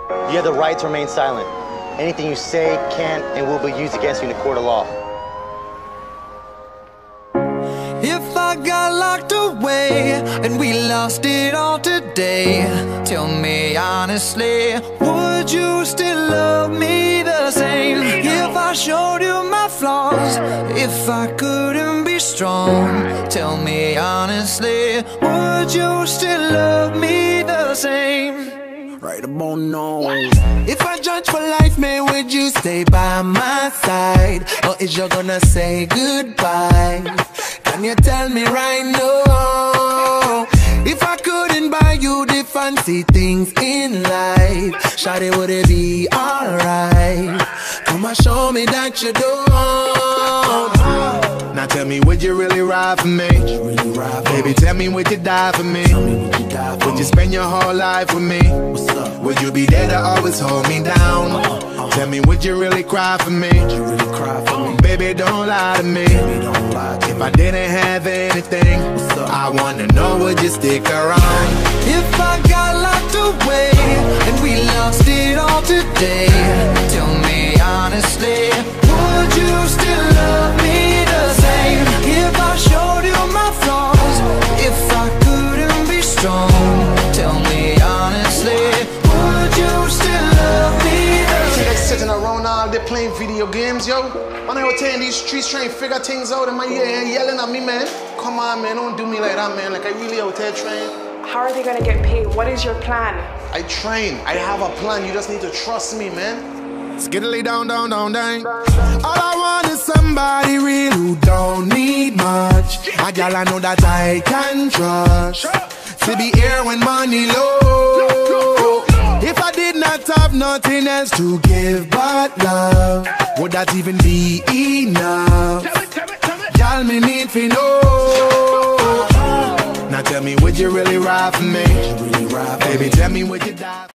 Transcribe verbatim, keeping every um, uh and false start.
You have the right to remain silent. Anything you say can and will be used against you in a court of law. If I got locked away and we lost it all today, tell me honestly, would you still love me the same? If I showed you my flaws, if I couldn't be strong, tell me honestly, would you still love me the same? Right about now. If I judge for life, man, would you stay by my side? Or is you gonna say goodbye? Can you tell me right now? If I couldn't buy you the fancy things in life, shawty, would it be alright? Come and show me that you don't. Now tell me, would you really ride for me? Really ride for Baby, me? Tell me, would you die for me? me would, you die for would you spend your whole life with me? Would you be there to always hold me down? Uh-huh, uh-huh. Tell me, would you really cry for me? Would you really cry for me? Baby, don't lie to me. Baby, don't lie to if me. I didn't have anything, I wanna know, would you stick around? If I got locked away and we lost it all today, tell me honestly, would you still love me the same? If I showed you my flaws, if I couldn't be strong, tell me honestly, would you still love me the same? See they sitting around all day playing video games, yo. When I was in these streets trying to figure things out in my ear and yelling at me, man. Come on, man, don't do me like that, man. Like I really out there trying. How are they gonna get paid? What is your plan? I train. I have a plan. You just need to trust me, man. Skiddly down, down, down, down. All I want is somebody real who don't need much. A girl I know that I can trust. To be here when money low. If I did not have nothing else to give but love, would that even be enough? Girl, me need to know. Now tell me, would you really ride for me? Baby, tell me, would you die?